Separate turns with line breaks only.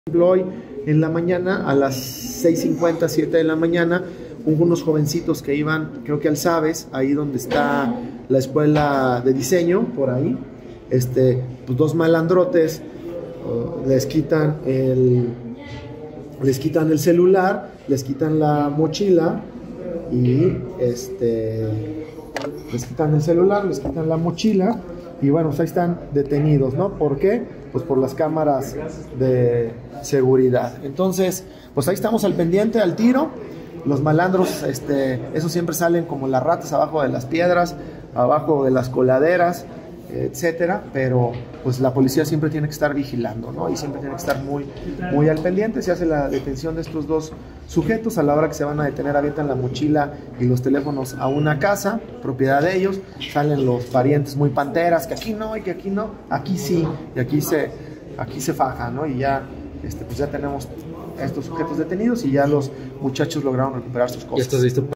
Hoy en la mañana, a las 6:50, 7 de la mañana, hubo unos jovencitos que iban, creo que al Sabes, ahí donde está la escuela de diseño, por ahí, pues dos malandrotes les quitan el celular, les quitan la mochila y les quitan el celular, les quitan la mochila y bueno, pues ahí están detenidos, ¿no? ¿Por qué? Pues por las cámaras de seguridad. Entonces, pues ahí estamos al pendiente, al tiro. Los malandros, esos siempre salen como las ratas abajo de las piedras, abajo de las coladeras, etcétera, pero pues la policía siempre tiene que estar vigilando, ¿no? Y siempre tiene que estar muy al pendiente. Se hace la detención de estos dos sujetos. A la hora que se van a detener, avientan la mochila y los teléfonos a una casa, propiedad de ellos. Salen los parientes muy panteras, que aquí no y que aquí no, aquí sí, y aquí se faja, ¿no? Y ya, pues ya tenemos estos sujetos detenidos y ya los muchachos lograron recuperar sus cosas.